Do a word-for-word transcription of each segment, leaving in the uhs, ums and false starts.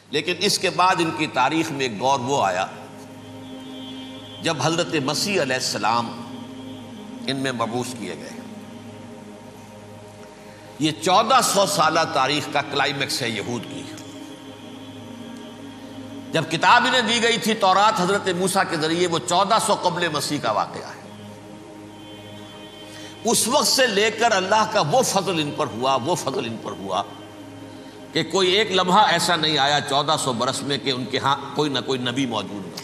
لیکن اس کے بعد ان کی تاریخ میں ایک دور وہ آیا جب حضرت مسیح علیہ السلام ان میں مبعوث کیے گئے۔ یہ چودہ سو سالہ تاریخ کا کلائمیکس ہے یہود کی۔ جب کتاب انہیں دی گئی تھی تورات حضرت موسیٰ کے ذریعے، وہ چودہ سو قبل مسیح کا واقعہ ہے۔ اس وقت سے لے کر اللہ کا وہ فضل ان پر ہوا وہ فضل ان پر ہوا کہ کوئی ایک لمحہ ایسا نہیں آیا چودہ سو برس میں کہ ان کے ہاں کوئی نہ کوئی نبی موجود نہ۔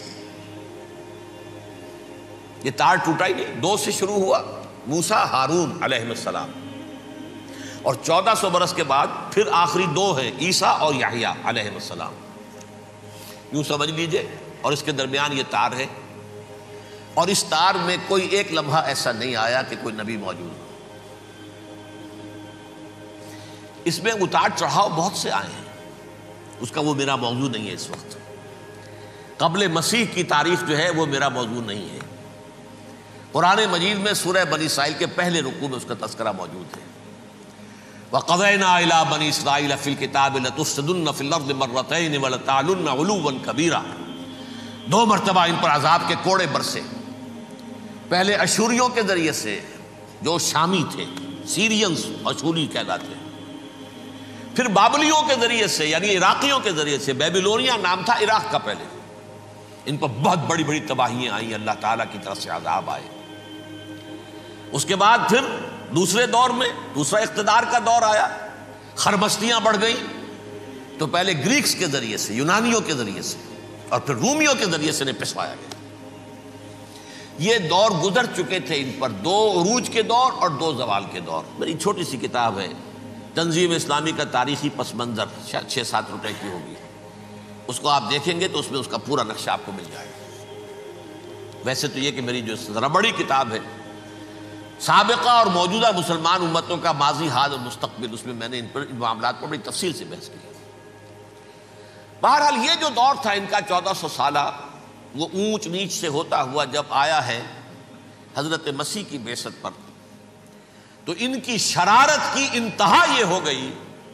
یہ تار ٹوٹا ہی نہیں، دو سے شروع ہوا، موسیٰ ہارون علیہ السلام، اور چودہ سو برس کے بعد پھر آخری دو ہیں، عیسیٰ اور یحییٰ علیہ السلام، یوں سمجھ لیجئے۔ اور اس کے درمیان یہ تار ہے، اور اس تار میں کوئی ایک لمحہ ایسا نہیں آیا کہ کوئی نبی موجود ہو۔ اس میں اتار چڑھاؤ بہت سے آئے ہیں، اس کا وہ میرا موضوع نہیں ہے اس وقت۔ قبل مسیح کی تاریخ جو ہے وہ میرا موضوع نہیں ہے۔ قرآن مجید میں سورہ بنی اسرائیل کے پہلے رکوع میں اس کا تذکرہ موجود ہے۔ وَقَضَيْنَا إِلَىٰ بَنِي إِسْرَائِيلَ فِي الْكِتَابِ لَتُفْسِدُنَّ فِي الْأَرْضِ مَرَّتَيْنِ وَلَتَعْلُنَّ عُلُوًّا كَبِيرًا، دو مرتبہ ان پر عذاب کے کوڑے برسے، پہلے اشوریوں کے ذریعے سے جو شامی تھے، سیرینز اشوری کہلاتے ہیں، پھر بابلیوں کے ذریعے سے یعنی عراقیوں کے ذریعے سے، بیبیلونیا نام تھا عراق کا پہلے، ان پر بہت بڑی بڑی تباہیاں آئیں، اللہ تعالیٰ کی طرف سے عذاب آئے۔ اس کے بعد پھر دوسرے دور میں دوسرا اقتدار کا دور آیا، خربستیاں بڑھ گئیں، تو پہلے گریکس کے ذریعے سے، یونانیوں کے ذریعے سے، اور پھر رومیوں کے ذریعے سے انہیں پسوایا گیا۔ یہ دور گزر چکے تھے ان پر، دو عروج کے دور اور دو زوال کے دور۔ میری چھوٹی سی کتاب ہے تنظیم اسلامی کا تاریخی پس منظر، شاید چھ سات روپے کی ہوگی، اس کو آپ دیکھیں گے تو اس میں اس کا پورا نقشہ آپ کو مل جائے گا۔ ویسے تو یہ کہ میری جو ذرا بڑی کتاب ہے سابقہ اور موجودہ مسلمان امتوں کا ماضی، حال اور مستقبل، اس میں میں نے ان پر ان معاملات پر بڑی تفصیل سے بحث کی۔ بہرحال یہ جو دور تھا ان کا چودہ سو سالہ، وہ اونچ نیچ سے ہوتا ہوا جب آیا ہے حضرت مسیح کی بعثت پر، تو ان کی شرارت کی انتہا یہ ہو گئی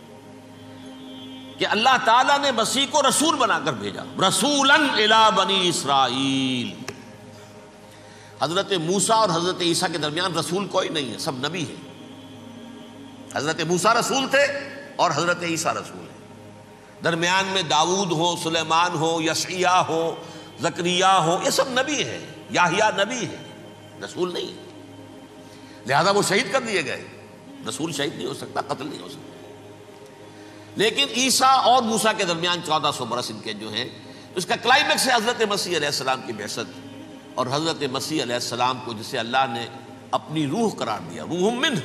کہ اللہ تعالیٰ نے مسیح کو رسول بنا کر بھیجا، رسولاً الی بنی اسرائیل۔ حضرت موسیٰ اور حضرت عیسیٰ کے درمیان رسول کوئی نہیں ہے، سب نبی ہیں۔ حضرت موسیٰ رسول تھے اور حضرت عیسیٰ رسول ہیں، درمیان میں داؤد ہو، سلیمان ہو، یشعیاہ ہو، زکریا ہو، یہ سب نبی ہیں، یحییٰ نبی ہیں، رسول نہیں ہے۔ لہذا وہ شہید کر دیے گئے، رسول شہید نہیں ہو سکتا، قتل نہیں ہو سکتا۔ لیکن عیسیٰ اور موسیٰ کے درمیان چودہ سو برس ان کے جو ہیں، اس کا کلائمیکس ہے حضرت مسیح علیہ السلام کی بعثت، اور حضرت مسیح علیہ السلام کو جسے اللہ نے اپنی روح قرار دیا، روح منہ،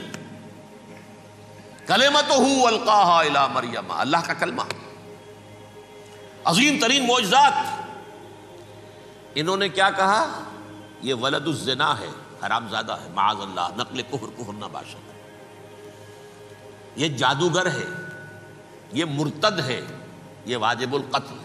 کلمتہ القاہا الی مریم، اللہ کا کلمہ، عظیم ترین معجزات۔ انہوں نے کیا کہا؟ یہ ولد الزنا ہے، حرام زادہ ہے، معاذ اللہ، نقل کفر کفر نہ باشد، یہ جادوگر ہے، یہ مرتد ہے، یہ واجب القتل ہے۔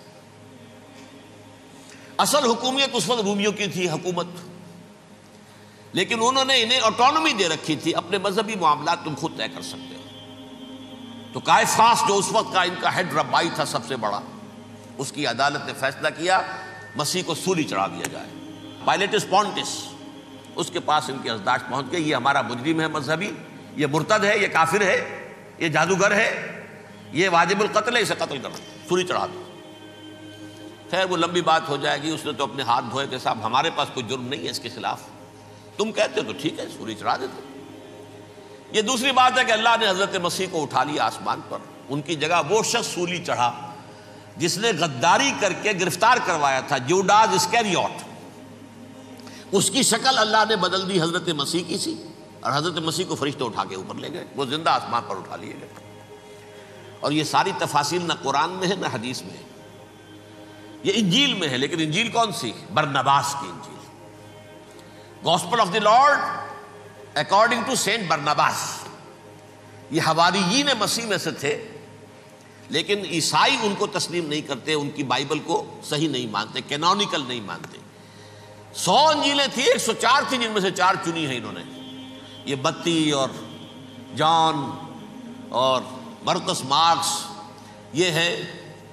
اصل حکومت اس وقت رومیوں کی تھی حکومت، لیکن انہوں نے انہیں آٹونومی دے رکھی تھی، اپنے مذہبی معاملات تم خود طے کر سکتے ہو۔ تو کائفاس جو اس وقت کا ان کا ہیڈ ربائی تھا سب سے بڑا، اس کی عدالت نے فیصلہ کیا مسیح کو سولی چڑھا دیا جائے۔ پائلیٹس پونٹس، اس کے پاس ان کی ازداشت پہنچ گئی، یہ ہمارا مجرم ہے مذہبی، یہ مرتد ہے، یہ کافر ہے، یہ جادوگر ہے، یہ واجب القتل ہے، اسے قتل کرو، سولی چڑھا دو۔ خیر وہ لمبی بات ہو جائے گی، اس نے تو اپنے ہاتھ دھوئے کہ صاحب ہمارے پاس کوئی جرم نہیں ہے اس کے خلاف، تم کہتے ہو تو ٹھیک ہے، سولی چڑھا دیتے۔ یہ دوسری بات ہے کہ اللہ نے حضرت مسیح کو اٹھا لیا آسمان پر، ان کی جگہ وہ شخص سولی چڑھا جس نے غداری کر کے گرفتار کروایا تھا، جوڈاس اسکیریوٹ، اس کی شکل اللہ نے بدل دی حضرت مسیح کی سی، اور حضرت مسیح کو فرشتے اٹھا کے اوپر لے گئے، وہ زندہ آسمان پر اٹھا لیے گئے۔ اور یہ ساری تفاصیل نہ قرآن میں ہے نہ حدیث میں ہے، یہ انجیل میں ہے، لیکن انجیل کون سی؟ برنباس کی انجیل، gospel of the Lord according to saint Barnabas. یہ حواریین مسیح میں سے تھے، لیکن عیسائی ان کو تسلیم نہیں کرتے، ان کی بائبل کو صحیح نہیں مانتے، کینونیکل نہیں مانتے۔ سو انجیلیں تھیں، ایک سو چار تھیں، جن میں سے چار چنی ہیں انہوں نے، یہ بتی اور جان اور مرکس مارکس، یہ ہے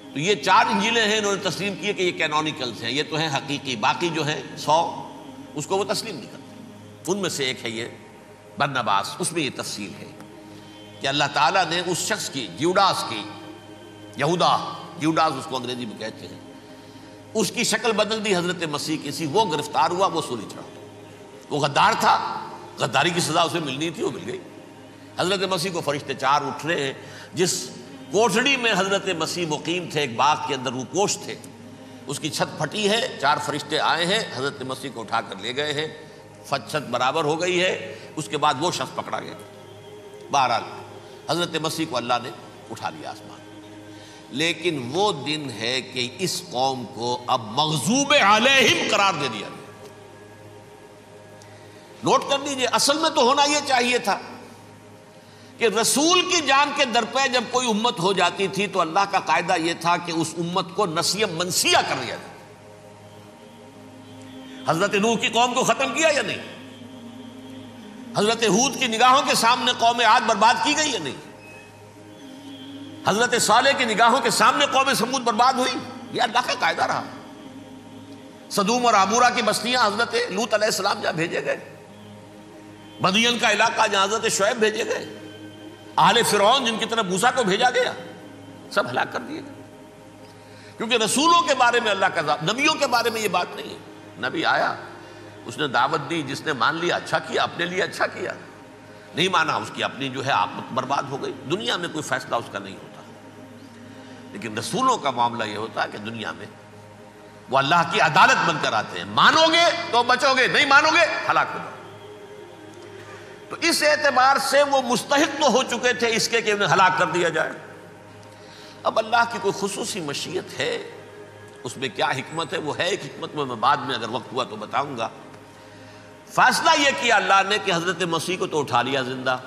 تو یہ چار انجیلیں ہیں انہوں نے تسلیم کیے کہ یہ کینونیکلز ہیں، یہ تو ہیں حقیقی، باقی جو ہیں سو اس کو وہ تسلیم نہیں کرتے۔ ان میں سے ایک ہے یہ برنباس، اس میں یہ تفصیل ہے کہ اللہ تعالیٰ نے اس شخص کی، جیوڈاس کی، یہودا جیوڈاس اس کو انگریزی میں کہتے ہیں، اس کی شکل بدل دی حضرت مسیح کی سی، وہ گرفتار ہوا، وہ سولی چڑھا۔ وہ غدار تھا، غداری کی سزا اسے ملنی تھی، وہ مل گئی۔ حضرت مسیح کو فرشتے چار اٹھ رہے ہیں، جس کوٹھڑی میں حضرت مسیح مقیم تھے، ایک باغ کے اندر روپوش تھے، اس کی چھت پھٹی ہے، چار فرشتے آئے ہیں، حضرت مسیح کو اٹھا کر لے گئے ہیں، چھت برابر ہو گئی ہے، اس کے بعد وہ شخص پکڑا گیا۔ بہرحال حضرت مسیح کو اللہ نے اٹھا لیا آسمان۔ لیکن وہ دن ہے کہ اس قوم کو اب مغضوب علیہم قرار دے دیا گیا۔ نوٹ کر لیجئے، اصل میں تو ہونا یہ چاہیے تھا کہ رسول کی جان کے در پہ جب کوئی امت ہو جاتی تھی تو اللہ کا قاعدہ یہ تھا کہ اس امت کو نسیہ منسیہ کر دیا جائے۔ حضرت نوح کی قوم کو ختم کیا یا نہیں؟ حضرت ہود کی نگاہوں کے سامنے قوم عاد برباد کی گئی یا نہیں؟ حضرت صالح کی نگاہوں کے سامنے قوم سمود برباد ہوئی؟ یہ اللہ کا قاعدہ رہا۔ سدوم اور عمورہ کی بستیاں حضرت لوط علیہ السلام جہاں بھیجے گئے، مدین کا علاقہ جہاں حضرت شعیب بھیجے گئے، اہل فرعون جن کی طرف موسیٰ کو بھیجا گیا، سب ہلاک کر دیے گئے۔ کیونکہ رسولوں کے بارے میں اللہ کا ذات، نبیوں کے بارے میں یہ بات نہیں ہے۔ نبی آیا، اس نے دعوت دی، جس نے مان لیا اچھا کیا، اپنے لیے اچھا کیا، نہیں مانا اس کی اپنی جو ہے عاقبت برباد ہو گئی۔ دنیا میں کوئی فیصلہ اس کا نہیں ہوتا، لیکن رسولوں کا معاملہ یہ ہوتا ہے کہ دنیا میں وہ اللہ کی عدالت بن کر آتے ہیں، مانو گے تو بچو گے، نہیں مانو گے ہلاک ہو جاؤ۔ تو اس اعتبار سے وہ مستحق تو ہو چکے تھے اس کے کہ انہیں ہلاک کر دیا جائے۔ اب اللہ کی کوئی خصوصی مشیت ہے، اس میں کیا حکمت ہے، وہ ہے ایک حکمت میں میں بعد میں اگر وقت ہوا تو بتاؤں گا۔ فیصلہ یہ کیا اللہ نے کہ حضرت مسیح کو تو اٹھا لیا زندہ،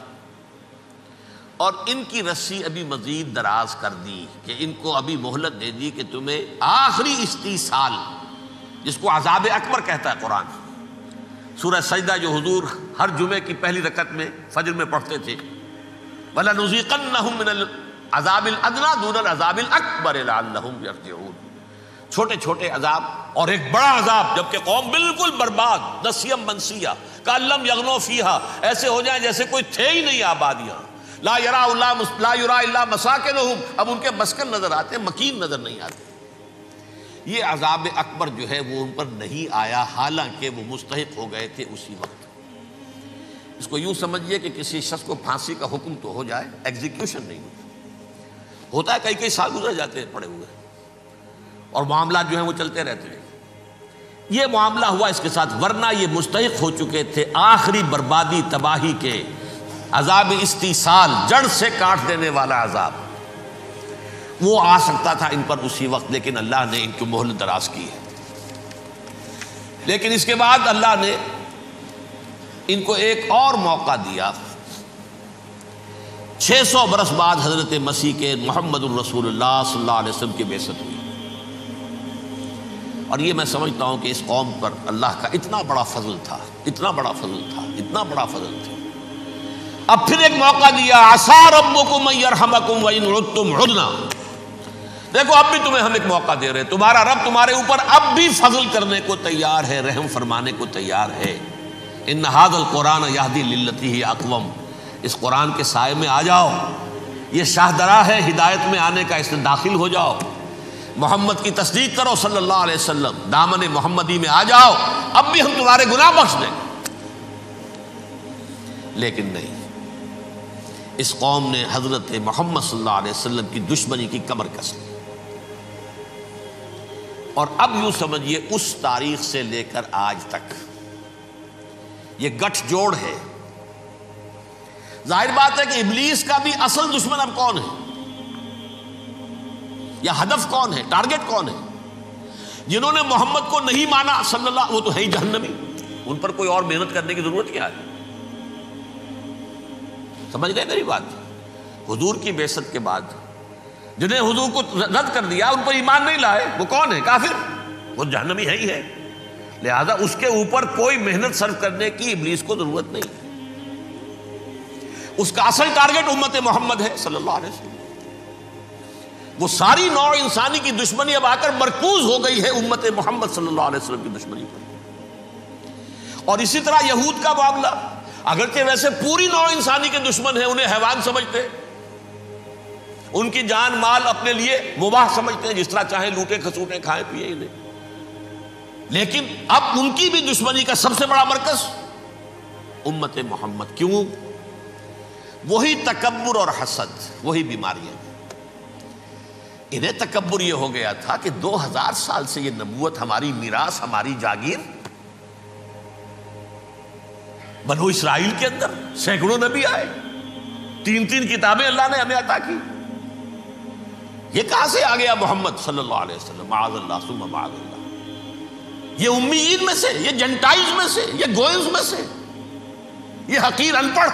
اور ان کی رسی ابھی مزید دراز کر دی کہ ان کو ابھی مہلت دے دی کہ تمہیں آخری استیصال، جس کو عذاب اکبر کہتا ہے قرآن، سورہ سجدہ جو حضور ہر جمعے کی پہلی رکعت میں فجر میں پڑھتے تھے، وَلَنُذِيقَنَّهُم مِّنَ الْعَذَابِ الْأَدْنَىٰ دُونَ الْعَذَابِ الْأَكْبَرِ لَعَلَّهُمْ يَرْجِعُونَ۔ چھوٹے چھوٹے عذاب اور ایک بڑا عذاب، جبکہ قوم بالکل برباد، نسیم منسیہ، کأن لم یغنوا فیہا، ایسے ہو جائیں جیسے کوئی تھے ہی نہیں آباد یہاں۔ لا یرا لا یرا الا مساکنہم، اب ان کے مسکن نظر آتے ہیں، مکین نظر نہیں آتے۔ یہ عذاب اکبر جو ہے وہ ان پر نہیں آیا، حالانکہ وہ مستحق ہو گئے تھے اسی وقت۔ اس کو یوں سمجھیے کہ کسی شخص کو پھانسی کا حکم تو ہو جائے، ایگزیکیوشن نہیں ہوتا ہے، کئی کئی سال گزر جاتے ہیں پڑے ہوئے، اور معاملات جو ہیں وہ چلتے رہتے ہیں۔ یہ معاملہ ہوا اس کے ساتھ، ورنہ یہ مستحق ہو چکے تھے آخری بربادی تباہی کے، عذاب استیصال، جڑ سے کاٹ دینے والا عذاب، وہ آ سکتا تھا ان پر اسی وقت، لیکن اللہ نے ان کی مہلت دراز کی ہے۔ لیکن اس کے بعد اللہ نے ان کو ایک اور موقع دیا۔ چھ سو برس بعد حضرت مسیح کے محمد الرسول اللہ صلی اللہ علیہ وسلم کی بعثت ہوئی، اور یہ میں سمجھتا ہوں کہ اس قوم پر اللہ کا اتنا بڑا فضل تھا، اتنا بڑا فضل تھا، اتنا بڑا فضل تھا۔ اب پھر ایک موقع دیا، عسیٰ ربکم ان یرحمکم وان عدتم عدنا، دیکھو اب بھی تمہیں ہم ایک موقع دے رہے ہیں، تمہارا رب تمہارے اوپر اب بھی فضل کرنے کو تیار ہے، رحم فرمانے کو تیار ہے۔ ان ھذا القرآن یہدی للتی ہی اقوم، اس قرآن کے سائے میں آ جاؤ، یہ شاہدرا ہے ہدایت میں آنے کا، اس میں داخل ہو جاؤ، محمد کی تصدیق کرو صلی اللہ علیہ وسلم، دامن محمدی میں آ جاؤ، اب بھی ہم تمہارے گناہ بخش دیں۔ لیکن نہیں، اس قوم نے حضرت محمد صلی اللہ علیہ وسلم کی دشمنی کی کمر کس لی، اور اب یوں سمجھیے اس تاریخ سے لے کر آج تک یہ گٹھ جوڑ ہے۔ ظاہر بات ہے کہ ابلیس کا بھی اصل دشمن اب کون ہے، یا ہدف کون ہے، ٹارگٹ کون ہے؟ جنہوں نے محمد کو نہیں مانا صلی اللہ، وہ تو ہے ہی جہنمی، ان پر کوئی اور محنت کرنے کی ضرورت کیا ہے؟ سمجھ گئے میری بات؟ حضور کی بعثت کے بعد جنہیں حضور کو رد کر دیا، ان پر ایمان نہیں لائے، وہ کون ہے؟ کافر، وہ جہنمی ہے ہی ہے، لہذا اس کے اوپر کوئی محنت صرف کرنے کی ابلیس کو ضرورت نہیں ہے۔ اس کا اصل ٹارگٹ امت محمد ہے صلی اللہ علیہ وسلم۔ وہ ساری نوع انسانی کی دشمنی اب آ کر مرکوز ہو گئی ہے امت محمد صلی اللہ علیہ وسلم کی دشمنی پر۔ اور اسی طرح یہود کا معاملہ، اگرچہ ویسے پوری نوع انسانی کے دشمن ہیں، انہیں حیوان سمجھتے، ان کی جان مال اپنے لیے مباح سمجھتے ہیں، جس طرح چاہیں لوٹے کھسوٹے کھائیں پیے انہیں، لیکن اب ان کی بھی دشمنی کا سب سے بڑا مرکز امت محمد۔ کیوں؟ وہی تکبر اور حسد، وہی بیماریاں۔ انہیں تکبر یہ ہو گیا تھا کہ دو ہزار سال سے یہ نبوت ہماری میراث، ہماری جاگیر، بنو اسرائیل کے اندر سینکڑوں نبی آئے، تین تین کتابیں اللہ نے ہمیں عطا کی، یہ کہاں سے آ گیا محمد صلی اللہ علیہ وسلم؟ معاذ اللہ ثم معاذ اللہ، یہ امیین میں سے، یہ جنٹائلز میں سے، یہ گوئنز میں سے، یہ حقیر ان پڑھ،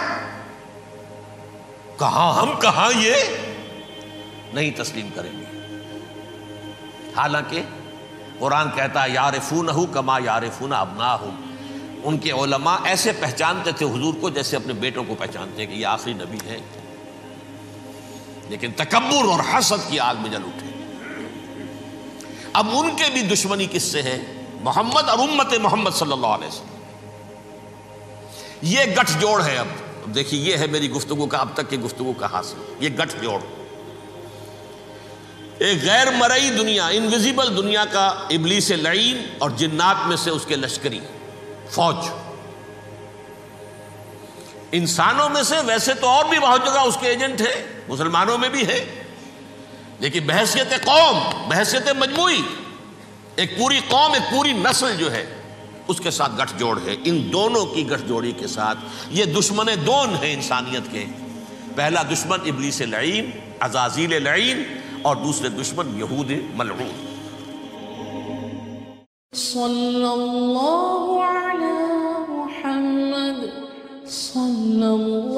کہاں ہم کہاں یہ نہیں تسلیم کریں گے۔ حالانکہ قرآن کہتا ہے یعرفونہ کما یعرفون ابناہم، ان کے علماء ایسے پہچانتے تھے حضور کو جیسے اپنے بیٹوں کو پہچانتے ہیں کہ یہ آخری نبی ہے، لیکن تکبر اور حسد کی آگ میں جل اٹھے۔ اب ان کے بھی دشمنی کس سے ہے؟ محمد اور امت محمد صلی اللہ علیہ وسلم۔ یہ گٹھ جوڑ ہے۔ اب دیکھیے، یہ ہے میری گفتگو کا اب تک کی گفتگو کا حاصل، یہ گٹھ جوڑ، ایک غیر مرئی دنیا، انویزیبل دنیا کا ابلیس لعین اور جنات میں سے اس کے لشکری فوج، انسانوں میں سے ویسے تو اور بھی بہت جگہ اس کے ایجنٹ ہیں، مسلمانوں میں بھی ہے، لیکن بحیثیت قوم، بحیثیت مجموعی، ایک پوری قوم، ایک پوری نسل جو ہے اس کے ساتھ گٹھ جوڑ ہے۔ ان دونوں کی گٹھ جوڑی کے ساتھ یہ دشمن دون ہیں انسانیت کے، پہلا دشمن ابلیس لعین، عزازیل لعین، اور دوسرے دشمن یہود ملعون۔ صلی اللہ علی محمد صلی اللہ